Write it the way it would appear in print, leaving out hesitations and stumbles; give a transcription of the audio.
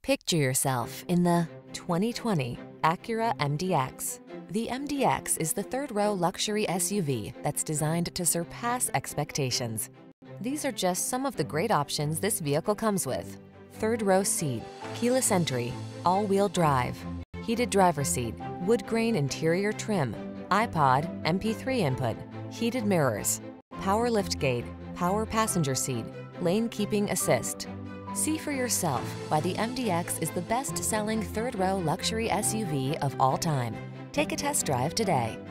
Picture yourself in the 2020 Acura MDX. The MDX is the third-row luxury SUV that's designed to surpass expectations. These are just some of the great options this vehicle comes with: third-row seat, keyless entry, all-wheel drive, heated driver's seat, wood grain interior trim, iPod, MP3 input, heated mirrors, power liftgate, power passenger seat, lane keeping assist. See for yourself why the MDX is the best-selling third-row luxury SUV of all time. Take a test drive today.